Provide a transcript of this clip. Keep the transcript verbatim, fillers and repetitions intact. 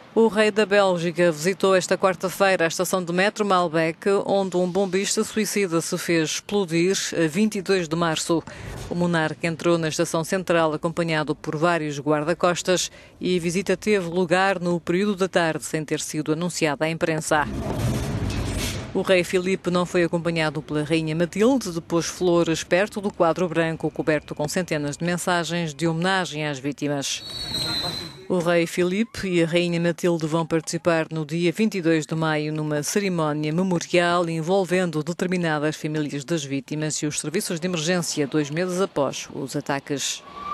O rei da Bélgica visitou esta quarta-feira a estação de metro Malbec, onde um bombista suicida se fez explodir a vinte e dois de março. O monarca entrou na estação central acompanhado por vários guarda-costas e a visita teve lugar no período da tarde, sem ter sido anunciada à imprensa. O rei Filipe não foi acompanhado pela rainha Matilde, depois flores perto do quadro branco coberto com centenas de mensagens de homenagem às vítimas. O rei Filipe e a rainha Matilde vão participar no dia vinte e dois de maio numa cerimónia memorial envolvendo determinadas famílias das vítimas e os serviços de emergência dois meses após os ataques.